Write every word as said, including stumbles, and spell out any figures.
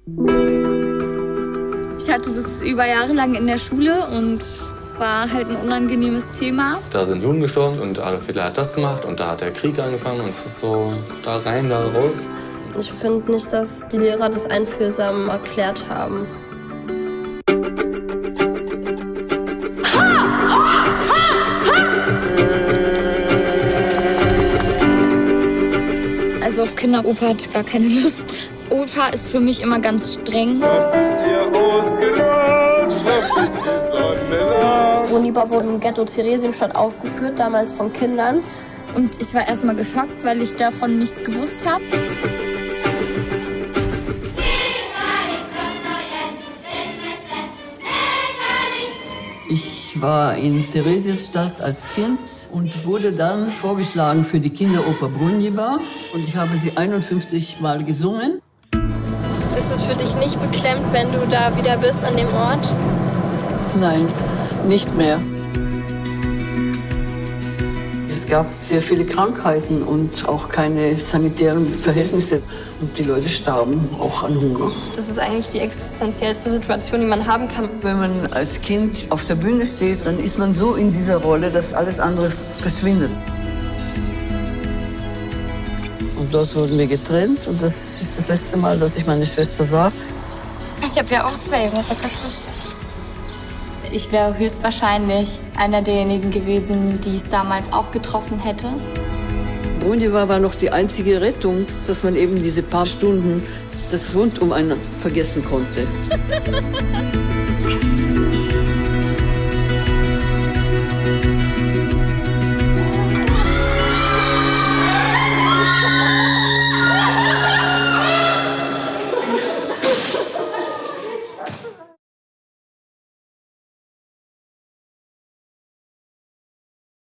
Ich hatte das über Jahre lang in der Schule und es war halt ein unangenehmes Thema. Da sind Juden gestorben und Adolf Hitler hat das gemacht und da hat der Krieg angefangen und es ist so da rein, da raus. Ich finde nicht, dass die Lehrer das einfühlsam erklärt haben. Also auf Kinderoper hatte ich gar keine Lust. Oper ist für mich immer ganz streng. Brundibar wurde im Ghetto Theresienstadt aufgeführt, damals von Kindern. Und ich war erstmal geschockt, weil ich davon nichts gewusst habe. Ich war in Theresienstadt als Kind und wurde dann vorgeschlagen für die Kinderoper Brundibar. Und ich habe sie einundfünfzig Mal gesungen. Ist es für dich nicht beklemmt, wenn du da wieder bist an dem Ort? Nein, nicht mehr. Es gab sehr viele Krankheiten und auch keine sanitären Verhältnisse. Und die Leute starben auch an Hunger. Das ist eigentlich die existenziellste Situation, die man haben kann. Wenn man als Kind auf der Bühne steht, dann ist man so in dieser Rolle, dass alles andere verschwindet. Und dort wurden wir getrennt und das ist das letzte Mal, dass ich meine Schwester sah. Ich habe ja auch zwei Jahre. Ich wäre höchstwahrscheinlich einer derjenigen gewesen, die es damals auch getroffen hätte. Brundibar war noch die einzige Rettung, dass man eben diese paar Stunden das rund um einen vergessen konnte.